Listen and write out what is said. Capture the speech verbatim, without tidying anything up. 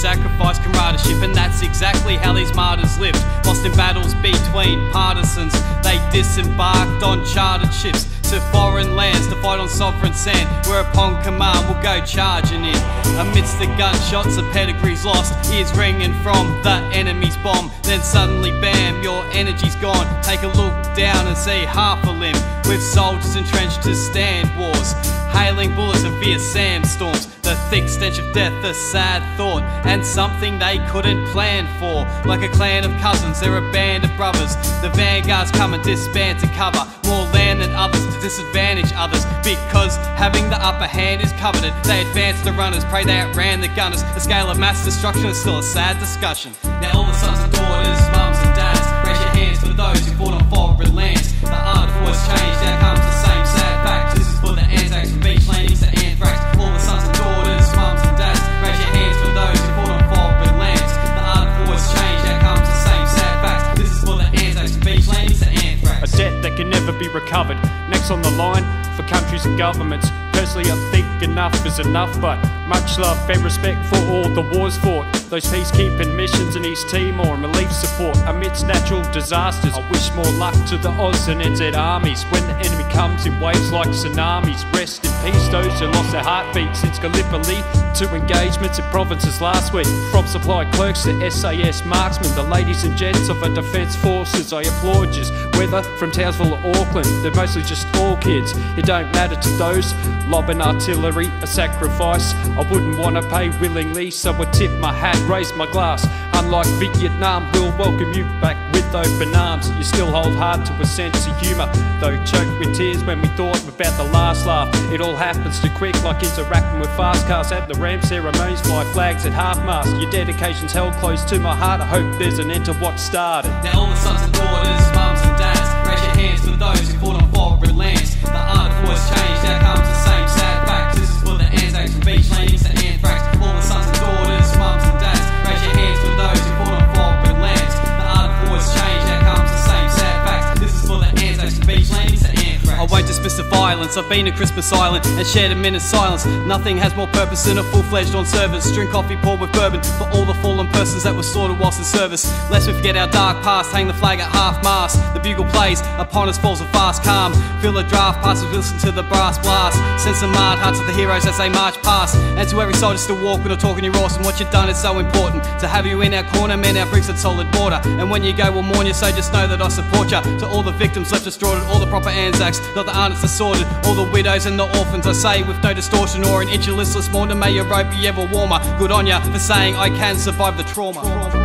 sacrifice, comradeship, and that's exactly how these martyrs lived. Lost in battles between partisans, they disembarked on chartered ships to foreign lands to fight on sovereign sand, where upon command we'll go charging in. Amidst the gunshots, the pedigree's lost, ears ringing from the enemy's bomb. Then suddenly bam, your energy's gone. Take a look down and see half a limb, with soldiers entrenched to stand wars, hailing bullets and fierce sandstorms. The thick stench of death, a sad thought, and something they couldn't plan for. Like a clan of cousins, they're a band of brothers. The vanguards come and disband to cover more land than others, to disadvantage others, because having the upper hand is coveted. They advance the runners, pray they outran the gunners. The scale of mass destruction is still a sad discussion. Now all the sons and daughters, mums and dads, raise your hands for those who fought on foreign lands. The art of war's changed, now comes the same sad facts. This is for the ANZACs, from beach landings to anthrax. All the sons and daughters, mums and dads, raise your hands for those who fought on foreign lands. The art of war's changed, now comes the same sad facts. This is for the ANZACs, from beach landings to anthrax. A debt that can never be recovered. Next on the line for countries and governments. Personally, I think enough is enough, but much love and respect for all the wars fought, those peacekeeping missions in East Timor and relief support amidst natural disasters. I wish more luck to the Oz and N Z armies when the enemy comes in waves like tsunamis. Rest in peace those who lost their heartbeat since Gallipoli, to engagements in provinces last week. From supply clerks to S A S marksmen, the ladies and gents of our defence forces, I applaud yous. Whether from Townsville or Auckland, they're mostly just all kids. It don't matter to those lobbing artillery, a sacrifice I wouldn't want to pay willingly, so I tip my hat, raise my glass. Unlike Vietnam, we'll welcome you back with open arms. You still hold hard to a sense of humour, though choked with tears when we thought about the last laugh. It all happens too quick, like interacting with fast cars at the ramp ceremonies, fly flags at half-mast. Your dedication's held close to my heart, I hope there's an end to what started. Now all the sons and daughters, mums and dads, raise your hands for those who fought on foreign lands. The art of war's changed, now comes the same sad facts. This is for the ANZACs, from beach landings to anthrax. All the sons and daughters, mums and dads, raise your hands for those who fought on foreign lands. The art of war's changed, now comes the same sad facts. This is for the ANZACs, from beach landings to anthrax. I won't dismiss the violence, I've been a Christmas island and shared a minute's silence. Nothing has more purpose than a full-fledged on service. Drink coffee poured with bourbon for all the fallen persons that were slaughtered whilst in service. Lest we forget our dark past, hang the flag at half-mast. The bugle plays, upon us falls a fast calm. Feel the draft pass as we listen to the brass blast. Send some hard hearts to the heroes as they march past. And to every soldier still walking or talking your awesome. What you've done is so important, to have you in our corner, man, our bricks and solid border. And when you go we'll mourn you, so just know that I support you. To all the victims left distraught, all the proper ANZACs, not the artists assorted, all the widows and the orphans, I say with no distortion or an inch of listless mourning. May your robe be ever warmer. Good on ya for saying I can survive the trauma.